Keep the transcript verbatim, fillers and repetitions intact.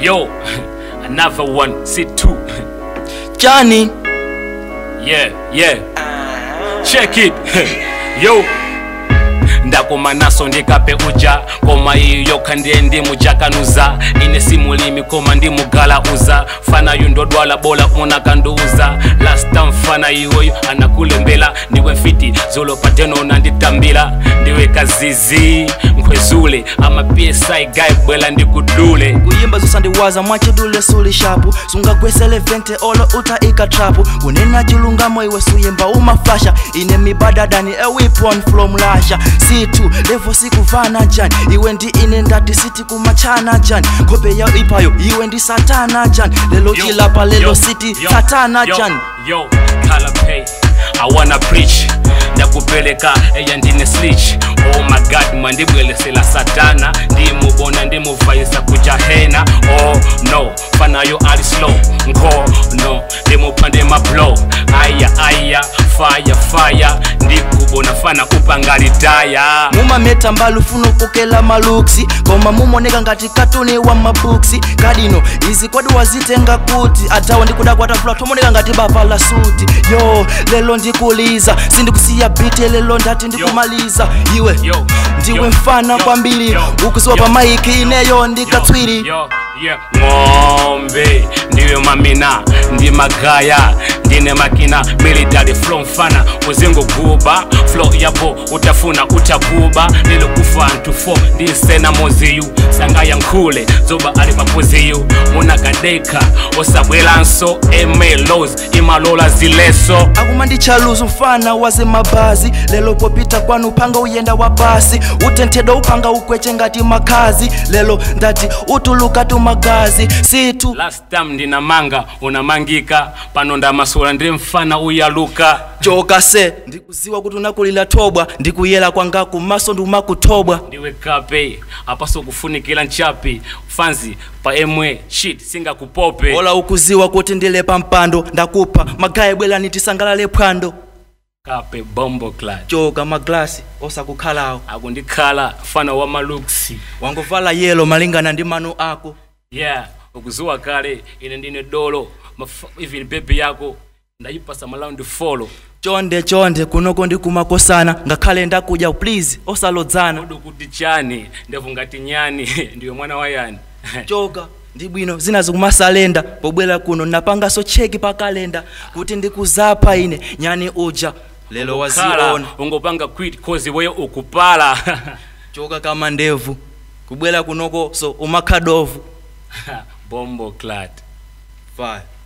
Yo, another one, sit two. Johnny. Yeah, yeah. Check it. Yo. Ndakoma naso ndikape uja koma iyo kandie ndi mujakanuza ine simulimi koma ndi mugala uza fana yundodwala bola munakanduza last time fana iwoyo anakulembela ndiwe mfiti zolo pateno nanditambila ndiwe kazizi nkwezule ama P S I guy bwela ndikudule kuyimba zosandiwaza mwachidule suli shapu sunga kwesele vente olo uta ika trapu kunena chilungamo iwe suyimba umaflasha ine mibadadani a weapon from lasha situ levo sikuvana jani iwe ndi ine ndati siti kumachana jani kope ya ipayo iwe ndi satana jani lelo chilapa lelo city satana jani yo kala pay I wanna preach ndakupeleka eya ndine snitch oh my god mandibwelesela satana ndimubona ndimuvaisa kujahena oh no fana yo ali slow ngo no ndimupande ma blow aya aya fire fire ndikubona fana upangalitaya muma meta mbalu funo pokela maluksi koma mumoneka ngati katuni wa mabuksi kadino izi kwadi wazitenga kuti atawa ndikuda kwata fula tomoneka ngati baba la suti yo lelo ndikuliza sindikusiya beat lelo ndati ndikumaliza iwe yo, ndiwe yo, mfana kwambiri ukusiwa pa mic ineyo ndikatswiri yo yeah ngombe ndiwe mamina ndi magaya ndine makina military from fana uzingo guba flow yabo utafuna utakuba lilo kufantu fo ndisena moziyu sangaya nkule zoba ali mapoziyu muna kadeka osabwelanso emelos imalola zileso akumandi chaluzu mfana waze mabazi lelo popita kwanu upanga uyenda wa basi utentedo upanga ukweche ngati makazi lelo ndati utuluka tu magazi situ last time ndina manga unamangika pano ndamasula ndi mfana uyaluka choka se ndikuziwa kuti unakulila tobwa ndikuyela kwanga kumaso ndumakutobwa ndiwe kape apaso kufunikila nchapi fanzi pa emwe shit singa kupope ola ukuziwa kuti ndilepa mpando ndakupa magaye bwela nitisangalale phwando kape bombo clad choka maglasi osakukhalao akundikhala fana wa maluksi wangovala yelo malingana ndi mano ako yeah ukuziwa kale ine ndine dolo even baby yako ndayipasa malaundi follow chonde chonde kunoko ndikumakosana ngakhale ndakuja please osalodzana odo kuti chani ndevu ngati nyani ndiwe mwana wa yani choka ndibwino zinazo kumasalenda pobwela kuno napanga so cheki pa kalenda kuti ndikuzapa ine nyani uja lelo waziona ungopanga quit cause wewe ukupala choka kama ndevu kubwela kunoko so umakhadovu bombo clad fire